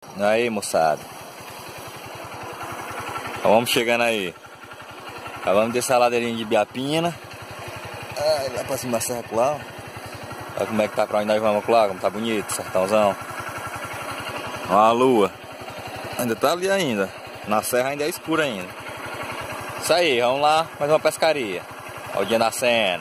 Aí, moçada. Então, vamos chegando aí. Acabamos de descer a ladeirinha de Biapina. Lá pra cima da serra lá. Olha como é que tá pra onde nós vamos lá, como tá bonito, sertãozão. Olha a lua. Ainda tá ali ainda. Na serra ainda é escuro ainda. Isso aí, vamos lá, mais uma pescaria. Olha o dia nascendo.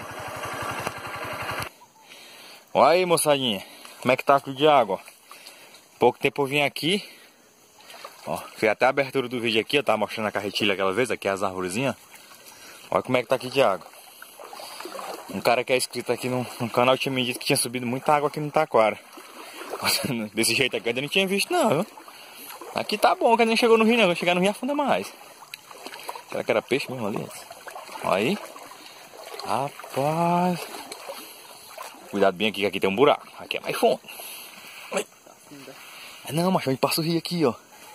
Olha aí, moçadinha. Como é que tá aqui de água? Pouco tempo eu vim aqui. Ó, fiz até a abertura do vídeo aqui, eu tava mostrando a carretilha aquela vez, aqui as arvorezinhas. Olha como é que tá aqui de água. Um cara que é inscrito aqui no canal tinha me dito que tinha subido muita água aqui no Taquara. Desse jeito aqui eu ainda não tinha visto não, viu? Aqui tá bom, que ainda não chegou no rio não, vai chegar no rio afunda mais. Será que era peixe mesmo ali? Olha aí. Rapaz. Cuidado bem aqui, que aqui tem um buraco. Aqui é mais fundo. Não, macho, a gente passa o rio aqui, ó.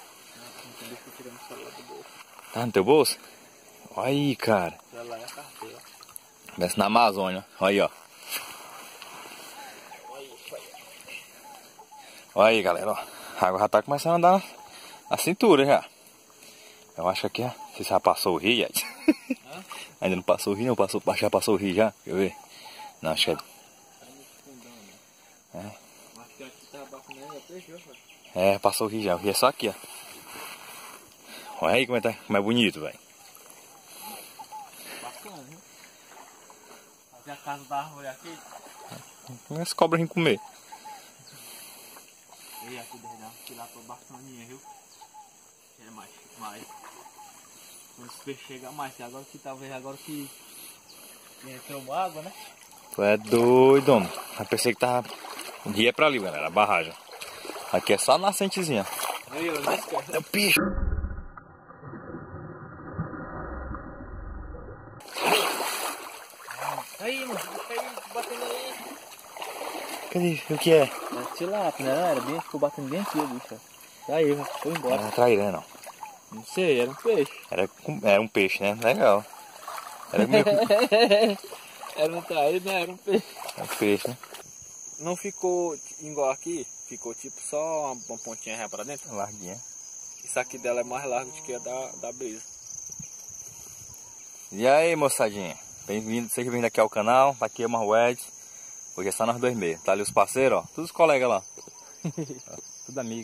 Tá no teu bolso? Olha aí, cara. Desce na Amazônia. Olha aí, ó. Olha aí, galera, ó. A água já tá começando a andar na cintura já. Eu acho que aqui, ó. Não sei se já passou o rio, ainda não passou o rio, não. Já passou o rio já. Deixa eu ver. Não, acho que é, passou o rio já. O rio é só aqui, ó. Olha aí como é bonito, velho. Bacana, viu? Fazer a casa da árvore aqui. Como é que as cobras vêm comer? E aqui deve lá pra bacaninha, viu? É mais. Quando os peixes chegam mais, agora que talvez que entrou água, né? Tu é doido, homem. Eu pensei que tava. O rio é pra ali, galera, a barragem. Aqui é só a nascentezinha. Aí, ó, é o bicho. Aí, mano, aí, batendo aí. Cadê? O que é? É tilápia, né? Era bem, ficou batendo bem aqui, bicho. Aí, foi embora. Não era traíra, não. Não sei, era um peixe. Era um peixe, né? Legal. Era meio... Era um traíra, né? Era um peixe. Era um peixe, né? Não ficou igual aqui, ficou tipo só uma pontinha ré pra dentro. Larguinha. Isso aqui dela é mais largo do que a da brisa. E aí, moçadinha? Bem-vindo, seja bem-vindo aqui ao canal. Aqui é o Marwed. Hoje é só nós dois mesmo. Tá ali os parceiros, ó. Todos os colegas lá. Tudo amigo.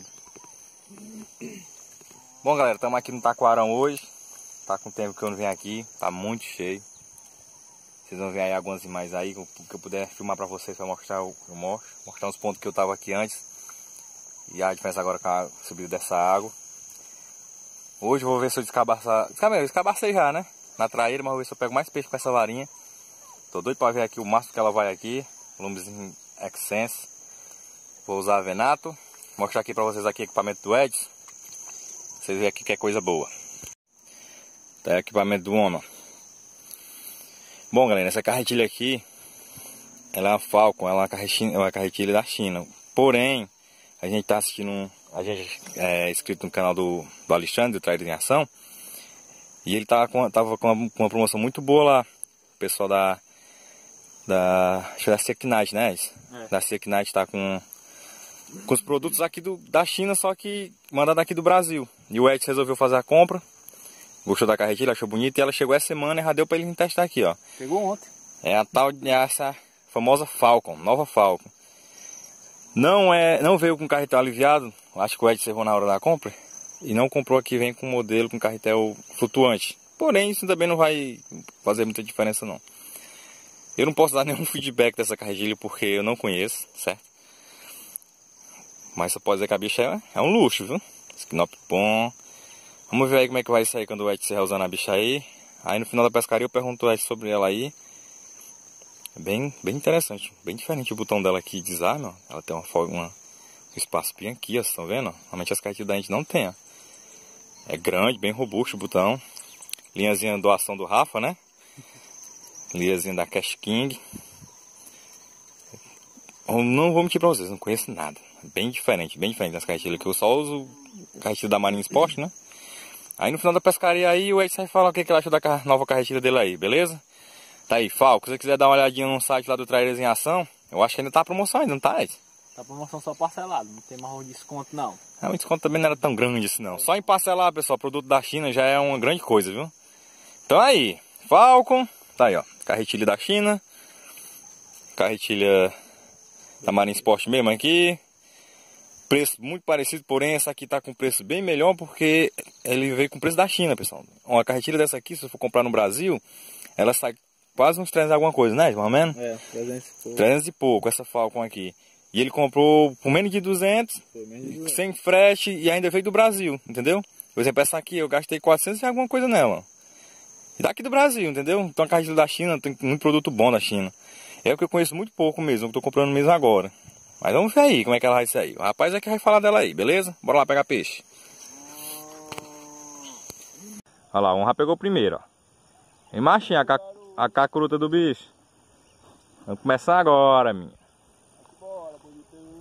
Bom, galera, estamos aqui no Taquarão hoje. Tá com tempo que eu não venho aqui. Tá muito cheio. Vocês vão ver aí algumas imagens aí. O que eu puder filmar pra vocês pra mostrar, eu mostro. Mostrar uns pontos que eu tava aqui antes. E a diferença agora com a subida dessa água. Hoje eu vou ver se eu descabaçar. Descabacei já, né? Na traíra, mas vou ver se eu pego mais peixe com essa varinha. Tô doido pra ver aqui o máximo que ela vai aqui. Volumezinho Excense. Vou usar a Venato. Mostrar aqui pra vocês aqui o equipamento do Edson. Vocês verem aqui que é coisa boa. Tá aí o equipamento do homem. Bom, galera, essa carretilha aqui, ela é uma Falcon, ela é uma carretilha da China. Porém, a gente tá assistindo, a gente é inscrito no canal do Alexandre, do Traíra em Ação. E ele tava com uma promoção muito boa lá. O pessoal acho que da Sequinite, né? É. Da Sequinite tá com os produtos aqui da China, só que mandado aqui do Brasil. E o Edson resolveu fazer a compra. Gostou da carretilha, achou bonita e ela chegou essa semana e já deu pra ele testar aqui, ó. Chegou ontem. É a tal, essa famosa Falcon, nova Falcon. Não veio com carretel aliviado, acho que o Edson errou na hora da compra. E não comprou aqui, vem com modelo com carretel flutuante. Porém, isso também não vai fazer muita diferença não. Eu não posso dar nenhum feedback dessa carretilha porque eu não conheço, certo? Mas só pode dizer que a bicha é um luxo, viu? Snop bom. Vamos ver aí como é que vai sair quando o Edson estiver usando a bicha aí. Aí no final da pescaria eu pergunto o Edson sobre ela aí. É bem interessante, bem diferente o botão dela aqui, desarme, ó. Ela tem um espaço bem aqui, ó, vocês estão vendo? Normalmente as carretilhas da gente não tem, ó. É grande, bem robusto o botão. Linhazinha doação do Rafa, né? Linhazinha da Cash King. Eu não vou mentir pra vocês, não conheço nada. Bem diferente das carretilhas, que eu só uso carretilha da Marine Sport, né? Aí no final da pescaria aí o Edson vai falar o que ele achou da nova carretilha dele aí, beleza? Tá aí, Falco, se você quiser dar uma olhadinha no site lá do Traíras em Ação, eu acho que ainda tá a promoção ainda, não tá, Edson? Tá promoção só parcelado, não tem mais um desconto não. O desconto também não era tão grande assim não. Só em parcelar, pessoal, produto da China já é uma grande coisa, viu? Então aí, Falcon, tá aí ó, carretilha da China. Carretilha da Marine Sport mesmo aqui. Preço muito parecido, porém essa aqui tá com preço bem melhor porque ele veio com preço da China, pessoal. Uma carretilha dessa aqui, se você for comprar no Brasil, ela sai quase uns 300 alguma coisa, né? Mais ou menos? 300 e pouco. 300 e pouco, essa Falcon aqui. E ele comprou por menos de 200, sem frete e ainda veio do Brasil, entendeu? Por exemplo, essa aqui eu gastei 400 e alguma coisa nela. E daqui do Brasil, entendeu? Então a carretilha da China tem muito produto bom da China. É o que eu conheço muito pouco mesmo, que eu tô comprando mesmo agora. Mas vamos ver aí como é que ela vai sair. O rapaz é que vai falar dela aí, beleza? Bora lá pegar peixe. Olha lá, um já pegou primeiro, ó. E machinha, a cacuruta do bicho. Vamos começar agora, minha. Bora, bonitão.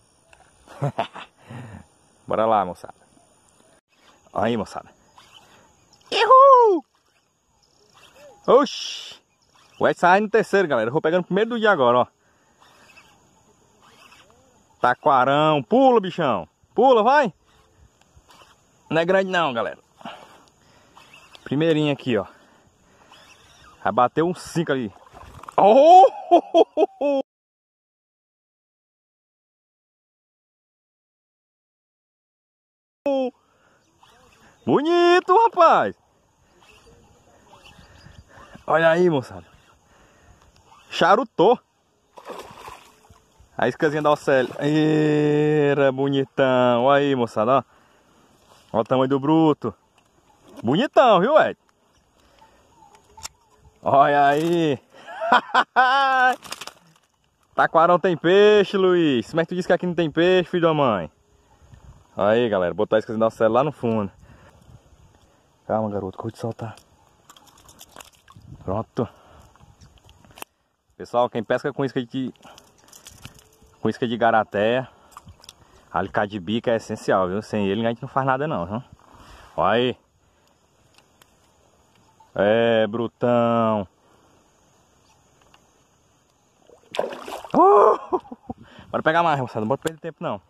Bora lá, moçada. Aí, moçada. Uhul! Oxi! Vai sair no terceiro, galera. Eu vou pegando no primeiro do dia agora, ó. Taquarão. Pula, bichão. Pula, vai. Não é grande não, galera. Primeirinho aqui, ó. Vai bater uns 5 ali. Oh! Bonito, rapaz. Olha aí, moçada. Charutou. A iscazinha da OCL. Era bonitão. Olha aí, moçada, ó. Olha o tamanho do bruto. Bonitão, viu, Ed? Olha aí. Taquarão tem peixe, Luiz. Como é que tu disse que aqui não tem peixe, filho da mãe? Olha aí, galera. Botar a iscazinha da OCL lá no fundo. Calma, garoto. Corre de soltar. Pronto. Pessoal, quem pesca com isca de garateia, alicate de bico é essencial, viu? Sem ele a gente não faz nada não, viu? Olha aí. É, brutão. Bora pegar mais, moçada. Não bora perder tempo não.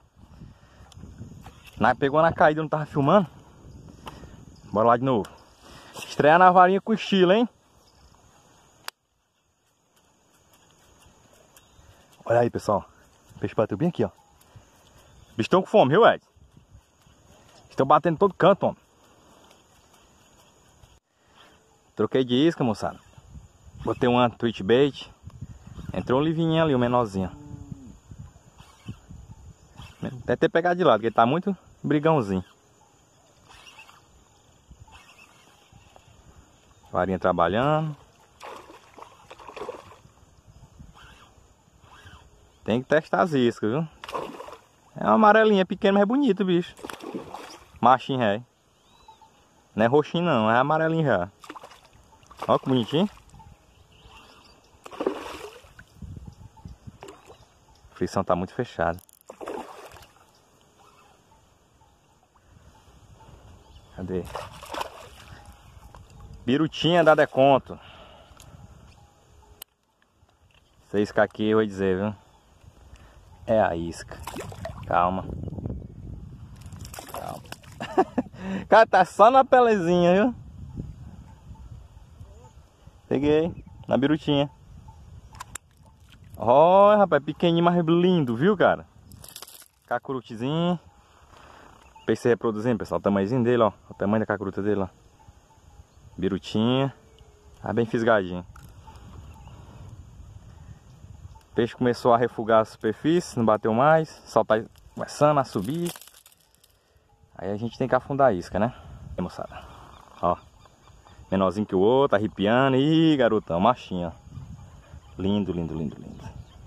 Pegou na caída, não tava filmando. Bora lá de novo. Estrear na varinha com estilo, hein? Olha aí, pessoal. O peixe bateu bem aqui, ó. Bicho estão com fome, viu, Ed? Estão batendo em todo canto, ó. Troquei de isca, moçada. Botei uma twitch bait. Entrou um livinho ali, um menorzinho. Deve ter pegado de lado, porque ele tá muito brigãozinho. Varinha trabalhando. Tem que testar as iscas, viu? É uma amarelinha pequena, mas é bonito, bicho. Machinho, é. Não é roxinho não, é amarelinho já. Olha que bonitinho. A frição tá muito fechada. Cadê? Birutinha dá desconto. Essa isca aqui eu vou dizer, viu? É a isca. Calma. Calma. Cara, tá só na pelezinha, viu? Peguei. Na birutinha. Olha, rapaz, pequenininho, mas lindo, viu, cara? Cacurutezinho. Peixe se reproduzindo, pessoal. O tamanhozinho dele, ó. O tamanho da cacuruta dele, ó. Birutinha. Tá bem fisgadinho. O peixe começou a refugar a superfície, não bateu mais. O sol tá começando a subir. Aí a gente tem que afundar a isca, né? Aí, moçada. Ó. Menorzinho que o outro, arrepiando. Ih, garotão, machinho, ó. Lindo, lindo, lindo, lindo.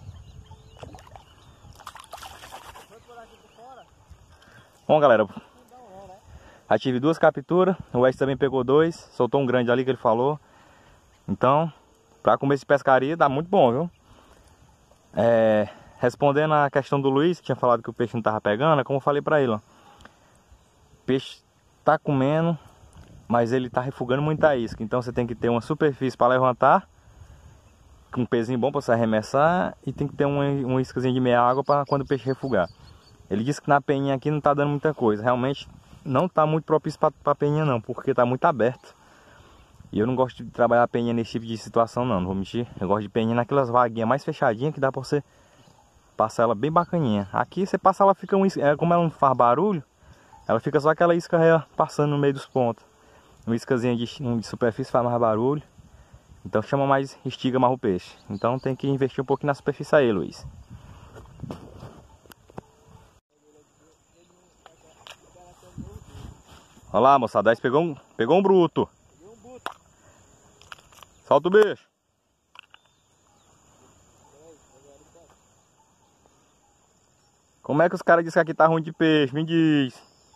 Bom, galera. Já tive 2 capturas. O West também pegou 2. Soltou um grande ali que ele falou. Então, pra começo de pescaria, dá muito bom, viu? Respondendo a questão do Luiz, que tinha falado que o peixe não tava pegando, é como eu falei pra ele, ó. O peixe tá comendo, mas ele tá refugando muita isca. Então você tem que ter uma superfície para levantar um pezinho bom para você arremessar e tem que ter uma iscazinha de meia água para quando o peixe refugar. Ele disse que na peninha aqui não tá dando muita coisa. Realmente não tá muito propício para peninha não, porque tá muito aberto. E eu não gosto de trabalhar a peninha nesse tipo de situação não vou mentir. Eu gosto de peninha naquelas vaguinhas mais fechadinhas que dá para você passar ela bem bacaninha. Aqui você passa ela fica como ela não faz barulho, ela fica só aquela isca passando no meio dos pontos. Uma iscazinha de superfície faz mais barulho. Então chama mais, estiga mais o peixe. Então tem que investir um pouquinho na superfície aí, Luiz. Olha lá, moçada, aí pegou um bruto. Solta o bicho. Como é que os caras dizem que aqui tá ruim de peixe? Me diz.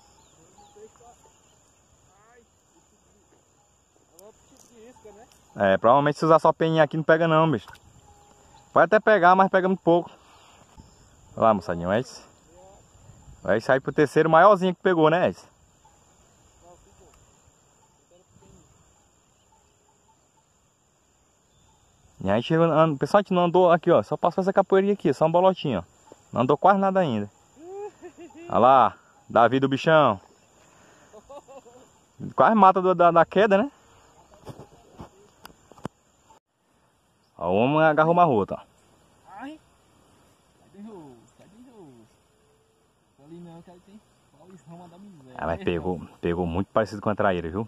É, provavelmente se usar só peninha aqui não pega não, bicho. Vai até pegar, mas pega muito pouco. Olha lá, moçadinho, vai sair pro terceiro maiorzinho que pegou, né, Edson? E aí chegou, pessoal, a gente não andou aqui, ó. Só passou essa capoeirinha aqui, só um bolotinho, ó. Não andou quase nada ainda. Olha lá, Davi do bichão. Quase mata da queda, né? Ó, o homem agarrou uma rota, ó. Ai, cadê o? Ali não, que ali tem. Olha isso, rama da miséria. Ah, mas pegou muito parecido com a traíra, viu?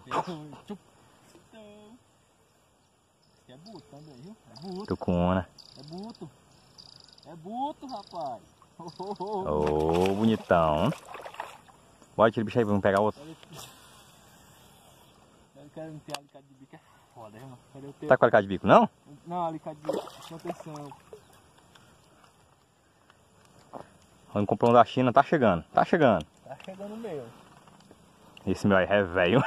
É buto também, viu? É buto. Tucuna. É buto, rapaz. Ô, bonitão. Bora tirar o bicho aí, vamos pegar outro. Eu quero ter alicate de bico, é foda, irmão. Tá com alicate de bico, não? Não, alicate de bico, atenção. Vamos comprar um da China, tá chegando. Tá chegando o meu. Esse meu aí é velho.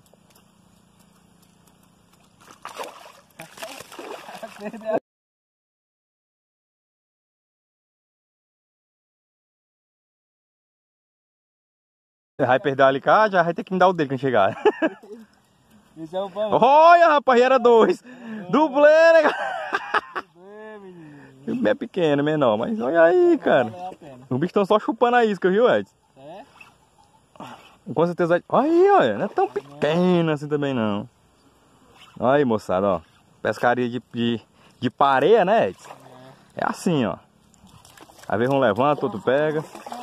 Vai perder o alicate, já vai ter que me dar o dele quando chegar. Esse é o bom. Olha, rapaz, era dois. Dublê, né, cara? menino. É pequeno, menor, mas olha aí, cara. Os bichos estão só chupando a isca, viu, Edson? É? Com certeza. Aí, olha, não é tão pequeno assim também, não. Aí, moçada, ó. Pescaria de pareia, né, Edson? É assim, ó. Às vezes um levanta, outro pega.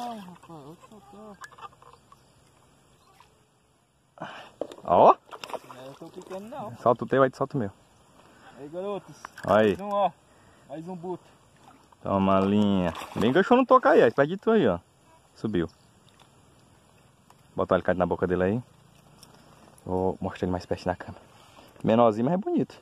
Ó. Não eu tô picando, não. Solta o teu, aí solta o meu. Aí, garotos. Aí. Ó. Mais um buto. Toma a linha. Bem enganchou no toca aí, ó. Perto de tu aí, ó. Subiu. Bota o alicate na boca dele aí. Vou mostrar ele mais perto na câmera. Menorzinho, mas é bonito.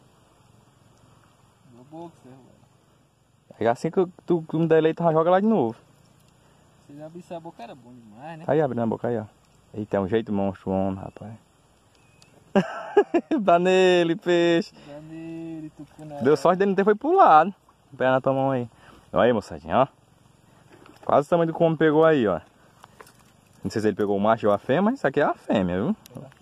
É assim que tu me der leite, tu joga lá de novo. Se ele abrisse a boca era bom demais, né? Aí, abre na boca aí, ó. Eita, é um jeito monstruoso, rapaz. Dá nele, peixe. Dá nele, tucuna. Deu sorte dele não ter foi pro lado. Pega na tua mão aí. Olha aí, moçadinha, ó. Quase o tamanho do como pegou aí, ó. Não sei se ele pegou o macho ou a fêmea, mas isso aqui é a fêmea, viu?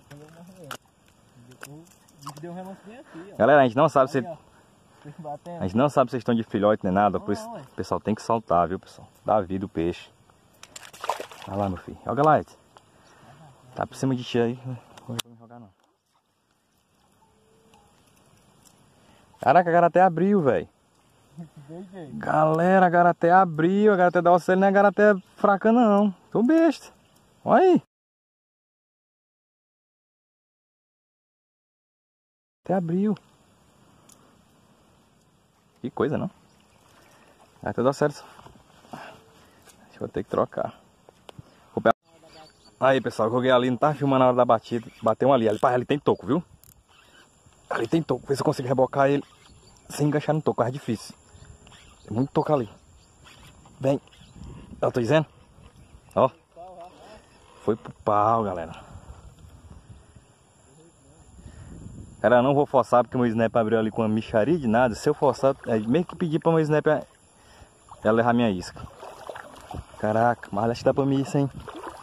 Deu um remanso bem aqui, ó. Galera, a gente não sabe se... A A gente não sabe se vocês estão de filhote nem nada, por isso Não, ué. o pessoal tem que soltar, viu, pessoal? Dá vida o peixe. Olha lá, meu filho. Joga lá, Edson. Tá por cima de ti aí. Não vou jogar, não. Caraca, a garaté abriu, velho. Galera, a garaté abriu. A garaté da ocelha não é garaté fraca, não. Tô besta. Olha aí. Até abriu. Que coisa, não? Até dá certo. Acho que vou ter que trocar. Aí, pessoal, eu joguei ali, não tava filmando na hora da batida. Bateu um ali. Ali tem toco, viu? Ali tem toco. Vê se eu consigo rebocar ele sem enganchar no toco. É difícil. Tem muito toco ali. Vem. Eu tô dizendo? Ó. Foi pro pau, galera. Cara, eu não vou forçar porque meu snap abriu ali com uma micharia de nada. Se eu forçar, mesmo que pedir pra meu snap ela levar minha isca. Caraca, mas acho que dá pra mim isso, hein?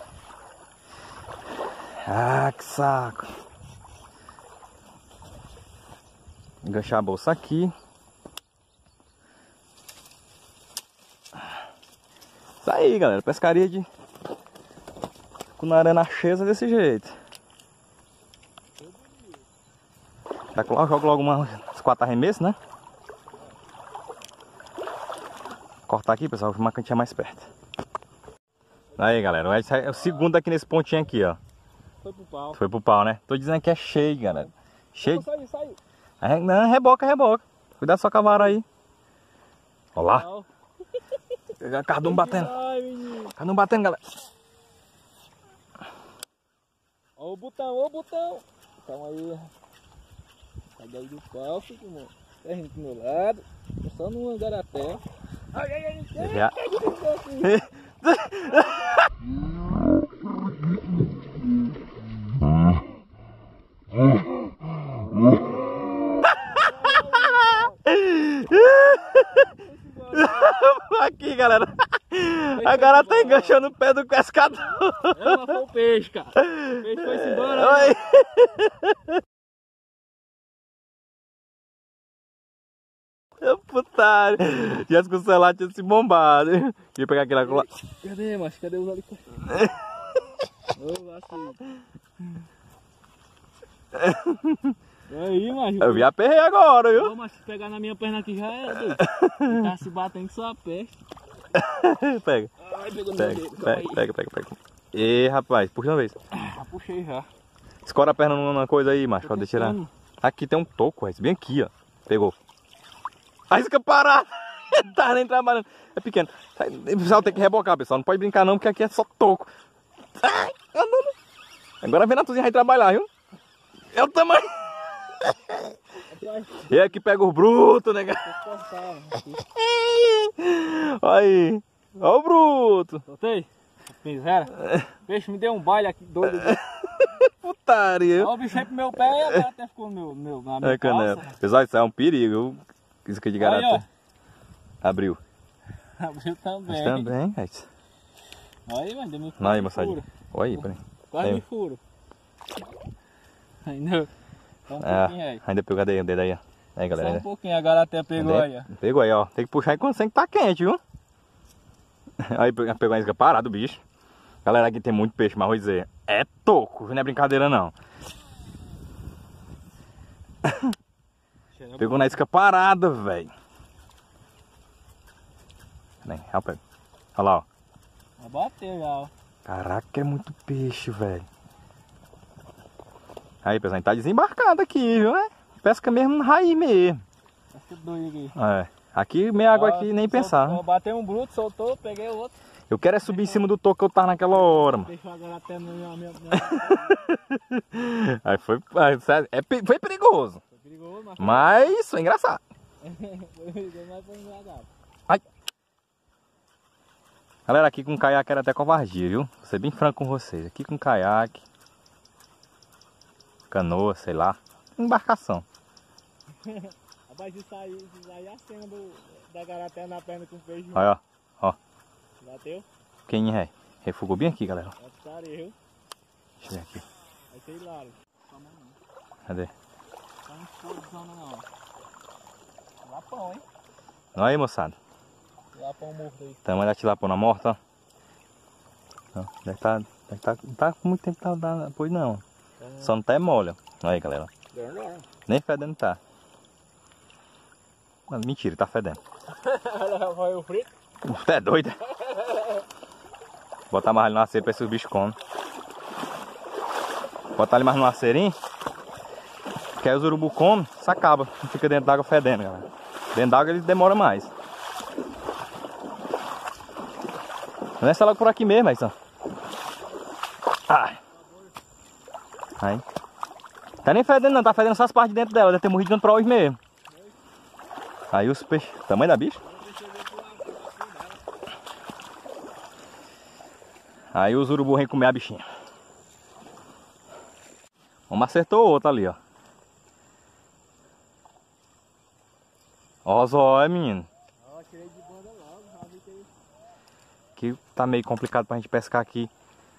Ah, que saco. Enganchar a bolsa aqui. aí, galera. Pescaria de cunaré chesa desse jeito. Jogo logo umas 4 arremessos, né? Cortar aqui, pessoal, uma cantinha mais perto. Aí, galera, é o segundo aqui nesse pontinho aqui, ó. Foi pro pau. Foi pro pau, né? Tô dizendo que é cheio, galera. Cheio. Saiu. Não, reboca. Cuidado só com a vara aí. Ó lá. Cardume batendo. Cardume batendo, galera. Ó o botão. Calma aí. Sai daí do pau, filho, mano. Terra aqui do meu lado. Tô só no Angaraté. Ai. Já. Aqui, galera. Agora tá enganchando o pé do pescador. Ela foi o peixe, cara. O peixe foi-se embora. Oi. Putário. Já que o celular tinha se bombado. Deixa eu pegar aquele lá. Cadê, macho? Cadê os alicate? Aí, macho. Eu vi a perreia agora, viu? Ô, mas se pegar na minha perna aqui já era, doido. Tá se batendo só a peste. Pega. Ai, pegou no meu dedo. Pega. E rapaz, puxa uma vez. Já puxei já. Escora a perna numa coisa aí, macho. Pode tirar. Aqui tem um toco, rapaz. Bem aqui, ó. Pegou. A isca parada. Tá nem trabalhando. É pequeno. O pessoal tem que rebocar, pessoal. Não pode brincar não, porque aqui é só toco. Ai, andando. Agora vem a Tuzinha vai trabalhar, viu? É o tamanho. E aqui pega os brutos, né? Olha aí. Olha o bruto. Soltei? Miséria. O peixe me deu um baile aqui, doido. Putaria. Ó, o bicho aí pro meu pé e agora até ficou na minha canela. Pessoal, isso é um perigo. Isso aqui de garata. Abriu. Abriu também. Também, Aí, mas deu me furo. Aí, moçadinha. Olha aí, peraí. Quase me furo. Ainda. Só um pouquinho aí. Ainda pegou o dedo aí, ó. Aí, galera. Só um pouquinho, agora até pegou aí, ó. Pegou aí, ó. Tem que puxar aí quando o sangue tá quente, viu? Aí pegou a isca parada, o bicho. Galera, aqui tem muito peixe, mas vou dizer, é toco, não é brincadeira não. Pegou na isca parada, velho. Olha lá, ó. Já bateu já, ó. Caraca, é muito peixe, velho. Aí, pessoal, a gente tá desembarcado aqui, viu, né? Pesca mesmo raiz mesmo. Pesca doido aqui. É. Aqui, meia água aqui, nem pensar. Né? Bateu um bruto, soltou, peguei o outro. Eu quero é subir em cima do toco que eu tava naquela hora, mano. Deixou agora até no meu... Aí foi perigoso. Foi perigoso, mas foi engraçado. Foi perigoso, mas foi engraçado. Ai. Galera, aqui com caiaque era até covardia, viu? Vou ser bem franco com vocês. Aqui com caiaque, canoa, sei lá, embarcação. Rapaz, isso aí é a cena da garaté na perna com peixe. Olha, ó. Bateu? Quem é? Refugou bem aqui, galera. Bateu. Deixa eu ver aqui. Vai ser hilário. Cadê? Tá em exposição não. Lapão, hein? Olha aí, moçada. Lapão morto aí. Tamanho da tilapona morta, ó. Deve tá, não tá com muito tempo pra pois não. Só não tá mole, ó. Olha aí, galera. Nem fedendo tá. Mas, mentira, tá fedendo. Vai o frito? Você é doido? Botar mais ali no aceiro pra ver se os bichos comem. Botar ali mais no aceirinho. Que aí os urubu comem, isso acaba. Não fica dentro d'água fedendo, galera. Dentro d'água ele demora mais. Não é só logo por aqui mesmo, aí só. Ai. Aí. Tá nem fedendo não, tá fedendo só as partes de dentro dela. Deve ter morrido dentro pra hoje mesmo. Aí os peixes. Tamanho da bicha? Aí os urubu vêm comer a bichinha. Uma acertou outra ali, ó. Ó, zóia, menino. Ó, tirei de banda logo, já vi que... Aqui tá meio complicado pra gente pescar aqui.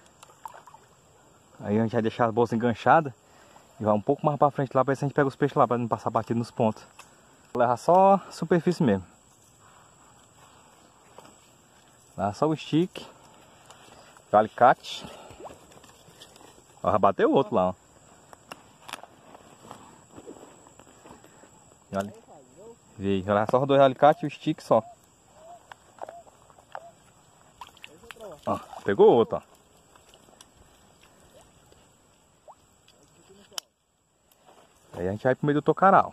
Aí a gente vai deixar as bolsas enganchadas e vai um pouco mais pra frente lá pra ver se a gente pega os peixes lá, pra não passar batido nos pontos. Vou levar só a superfície mesmo. Dá só o stick. O alicate. Ó, já bateu o outro lá, ó. E olha. Veio. Olha só os dois alicates e o stick só. Ó, pegou outro, ó. Aí a gente vai pro meio do tocaral.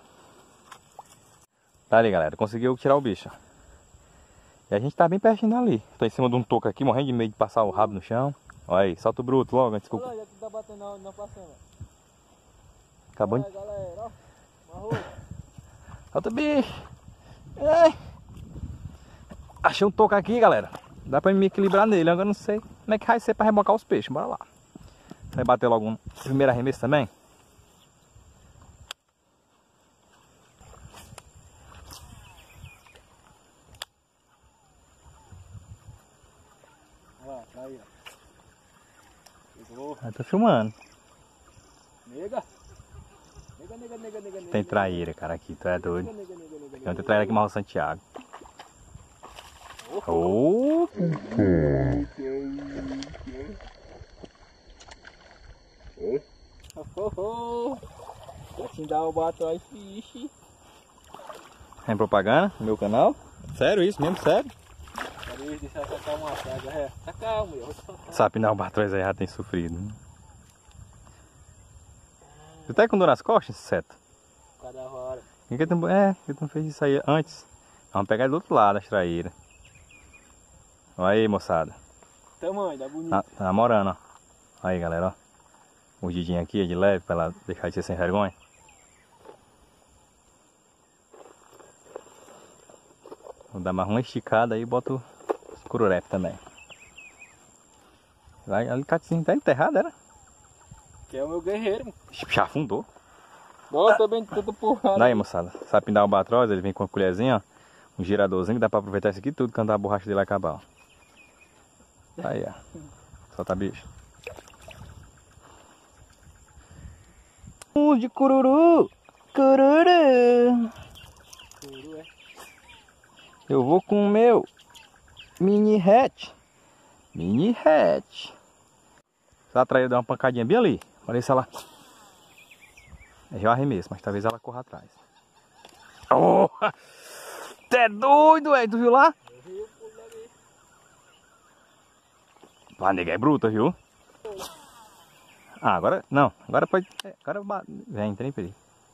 Tá ali, galera. Conseguiu tirar o bicho. E a gente tá bem pertinho dali. Tô em cima de um toco aqui, morrendo de medo de passar o rabo no chão. Olha aí, solta o bruto logo, desculpa. Olha, já tá batendo na passando. Acabou de... Galera, ó. Solta o bicho. Ai. Achei um toco aqui, galera. Dá pra me equilibrar nele. Agora não sei como é que vai ser pra rebocar os peixes. Bora lá. Vai bater logo um primeiro arremesso também. Olha lá, tá aí, ó. Pegou. Eu tô filmando. Nega. Nega. Tem traíra, cara, aqui. Tu é doido. Tem outra traíra aqui, Marro Santiago. Oh. Vou te dar o Batroy Fish. Tem propaganda no meu canal? Sério isso mesmo? Sério? Peraí, deixa eu sacar uma praga. Tá calmo, eu vou te soltar. Sabe, não, o Batroz aí já tem sofrido. Tu tá com dor nas costas, Seta? Cada hora. Por que tu não fez isso aí antes? Vamos pegar ele do outro lado, as traíras. Olha aí, moçada. Tamanho, tá bonito. Tá namorando, ó. Aí, galera, ó. Urdidinho aqui, de leve, pra ela deixar de ser sem vergonha. Vou dar mais uma esticada aí e boto os cururepe também. Vai, alicatezinho tá enterrado, era? Que é o meu guerreiro. Já afundou. Nossa, tô bem tudo porrada. Daí, moçada. Sabe pintar o albatroz? Ele vem com uma colherzinha, ó. Um giradorzinho que dá pra aproveitar isso aqui tudo quando a borracha dele acabar, ó. Aí, ó. Solta bicho. De cururu. Cururu. Curu, é. Eu vou com o meu mini hatch. Mini hatch. Essa traíra deu uma pancadinha bem ali. Olha se ela... É já arremesso, mas talvez ela corra atrás. Oh! Você é doido, velho. Tu viu lá? Eu vi o pulo ali. A nega é bruta, viu? Ah, agora... Não, agora pode... Agora vem, tem perigo.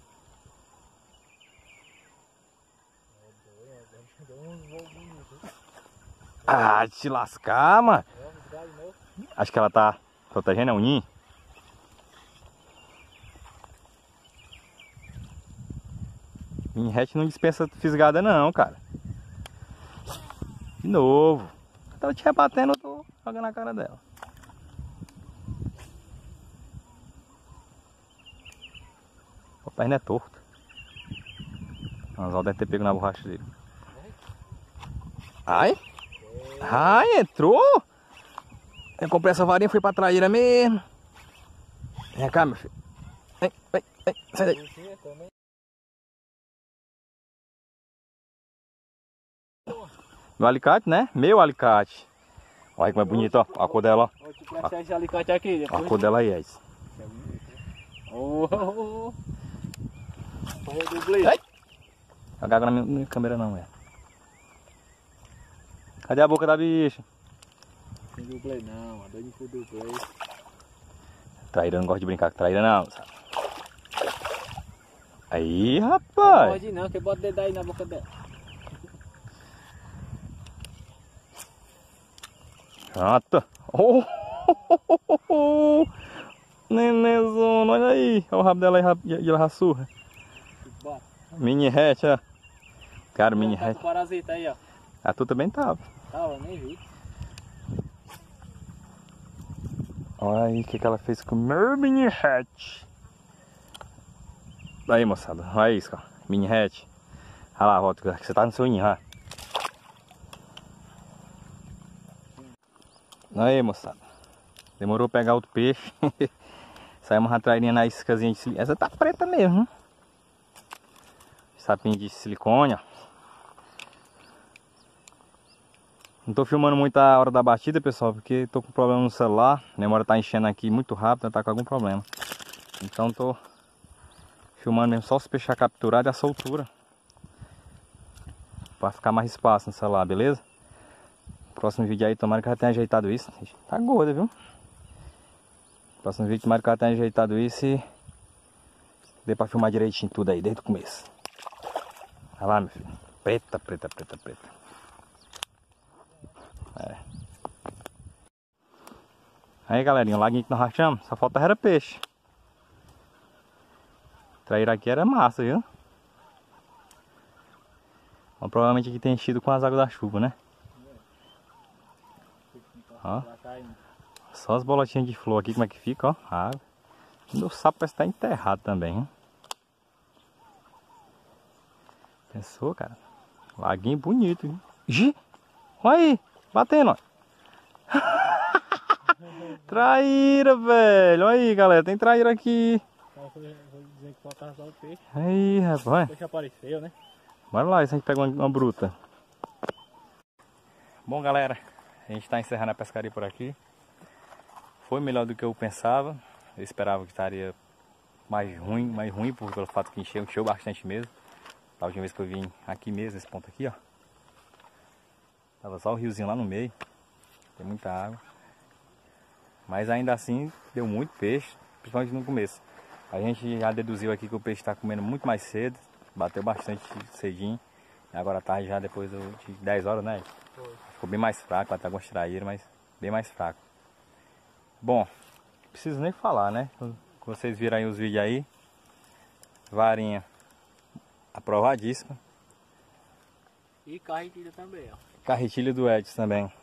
Ah, te lascar, mano. Acho que ela tá protegendo a uninha. Minhete não dispensa fisgada não, cara. De novo. Tava te rebatendo, eu tô jogando na cara dela. O perna é torto. O anzol deve ter pego na borracha dele. Ai? Ai, entrou? Eu comprei essa varinha, fui pra traíra mesmo. Vem cá, meu filho. Vem, sai daí. Meu alicate, né? Meu alicate. Olha como é bonito, ó. A cor dela, ó. Vou te prestar esse alicate aqui. Depois... A cor dela aí é isso. Oh. Correu do dublê. Joga água na minha câmera não, é. Cadê a boca da bicha? Sem dublê não, a doida com dublê. Traíra, não gosta de brincar com traíra não. Aí, Não rapaz. pode não, que bota o dedo aí na boca dela. Pronto. Oh, nenenzona, olha aí. Olha o rabo dela aí, e ela surra. Mini hatch, ó. Cara, mini hatch. Parasita aí, ó. A tu também tava. Tava, nem vi. Olha aí o que ela fez com o meu mini hatch. Aí, moçada. Olha isso, ó. Mini hatch. Olha lá, volta, que você tá no seu ninho, ó. Aí, moçada. Demorou pra pegar outro peixe. Saiu uma trairinha na iscazinha de silicone. Essa tá preta mesmo, hein? Sapinho de silicone, ó. Não tô filmando muito a hora da batida, pessoal, porque tô com problema no celular. A memória tá enchendo aqui muito rápido, tá com algum problema. Então tô filmando mesmo só os peixes capturados e a soltura. Pra ficar mais espaço no celular, beleza? Próximo vídeo aí, tomara que eu já tenha ajeitado isso. Tá gorda, viu? Próximo vídeo, tomara que eu já tenha ajeitado isso e dê pra filmar direitinho tudo aí, desde o começo. Olha lá, meu filho. Preta, preta, preta, preta. É. Aí, galerinha, o laguinho que nós rachamos, só falta era peixe. Traíra aqui era massa, viu? Mas provavelmente aqui tem enchido com as águas da chuva, né? Ó. Só as bolotinhas de flor aqui, como é que fica, ó. A água. O sapo parece estar enterrado também, hein? Pensou, cara? Laguinho bonito, viu? Gi! Olha aí! Batendo, ó. Traíra, velho! Olha aí, galera. Tem traíra aqui. Vou dizer que faltava só o peixe. Aí, rapaz. O peixe apareceu, né? Bora lá, se a gente pega uma bruta. Bom, galera, a gente está encerrando a pescaria por aqui. Foi melhor do que eu pensava. Eu esperava que estaria mais ruim pelo fato que encheu bastante mesmo. Da última vez que eu vim aqui mesmo, nesse ponto aqui, ó. Tava só o riozinho lá no meio. Tem muita água. Mas ainda assim, deu muito peixe, principalmente no começo. A gente já deduziu aqui que o peixe está comendo muito mais cedo. Bateu bastante cedinho. Agora à tarde já depois de 10 horas, né? Foi. Ficou bem mais fraco, até alguns traíram, mas bem mais fraco. Bom, não preciso nem falar, né? Vocês viram aí os vídeos aí. Varinha aprovadíssima. E carretilha também, ó. Carretilha do Edson também.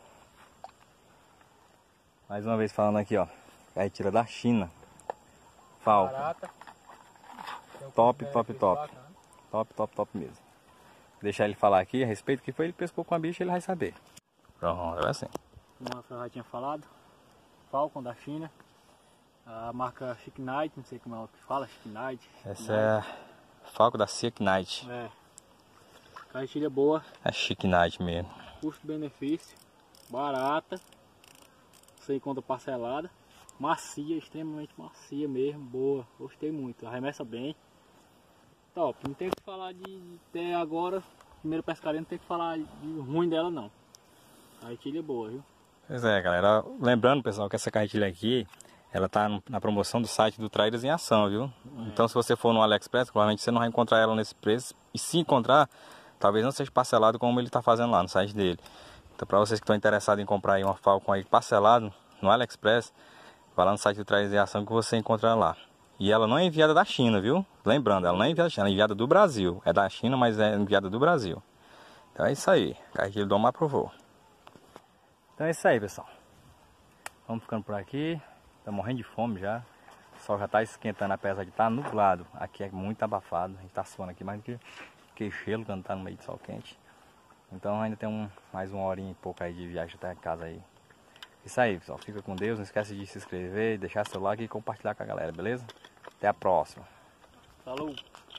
Mais uma vez falando aqui, ó. Carretilha da China. Falco. Barata. Top, top, top. Top, top, top mesmo. Deixar ele falar aqui a respeito que foi ele pescou com a bicha, ele vai saber. Pronto, é assim. Como eu já tinha falado, Falcon da China. A marca Chic Night, não sei como é que fala, Chic Night. Essa é a Falco da Chic Night. É. Carretilha boa. É Chic Night mesmo. Custo-benefício. Barata. Sem conta parcelada. Macia, extremamente macia mesmo. Boa. Gostei muito. Arremessa bem. Top. Não tem o que falar de até agora. Primeiro pescaria, não tem o que falar de ruim dela não. Carretilha boa, viu? Pois é, galera. Lembrando, pessoal, que essa carretilha aqui, ela tá na promoção do site do Traíras em Ação, viu? Então, se você for no AliExpress, provavelmente você não vai encontrar ela nesse preço. E se encontrar, talvez não seja parcelado como ele tá fazendo lá no site dele. Então, para vocês que estão interessados em comprar aí uma Falcon aí parcelado no AliExpress, vai lá no site do Traíras em Ação que você encontra lá. E ela não é enviada da China, viu? Lembrando, ela não é enviada da China, ela é enviada do Brasil. É da China, mas é enviada do Brasil. Então é isso aí. A carretilha do Omar aprovou. Então é isso aí, pessoal. Vamos ficando por aqui. Tá morrendo de fome já. O sol já tá esquentando, apesar de estar nublado. Aqui é muito abafado. A gente tá suando aqui mais do que gelo quando tá no meio de sol quente. Então ainda tem mais uma horinha e pouco aí de viagem até a casa aí. Isso aí, pessoal. Fica com Deus. Não esquece de se inscrever, deixar seu like e compartilhar com a galera, beleza? Até a próxima. Falou!